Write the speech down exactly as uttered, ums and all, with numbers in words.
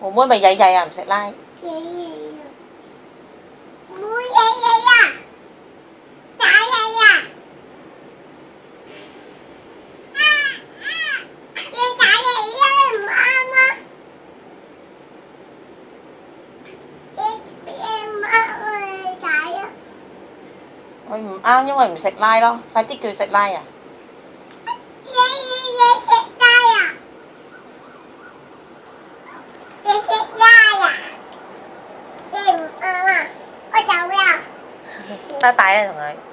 妹妹咪曳曳啊，唔食拉。 冇嘢嘢呀，打嘢呀，啊啊！你打嘢因為唔啱啊！你你唔啱啊！你打啊！ 佢唔啱，因為唔食拉咯。快啲叫食拉啊！ 你你你食拉呀？你食拉呀？你唔啱啊！我走啦。 拜拜啦，同佢。